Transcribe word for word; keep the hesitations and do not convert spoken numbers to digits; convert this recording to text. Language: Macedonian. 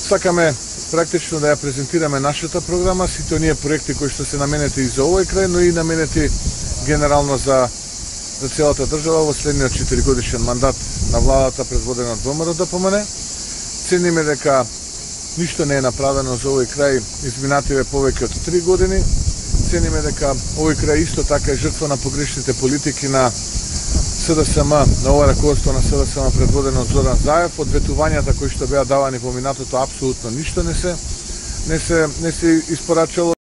Сакаме практично да ја презентираме нашата програма, сите оние проекти кои што се наменети и за овој крај, но и наменети генерално за, за целата држава во следниот четиригодишен мандат на владата предводена од ВМРО Д П М Н. Цениме дека ништо не е направено за овој крај изминативе повеќе од три години. Цениме дека овој крај исто така е жртва на погрешните политики на С Д С М, на ова раководство на С Д С М предводено од Зоран Заев. Одветувањата кои што беа давани по минатото апсолутно ништо не се не се не се испорачало.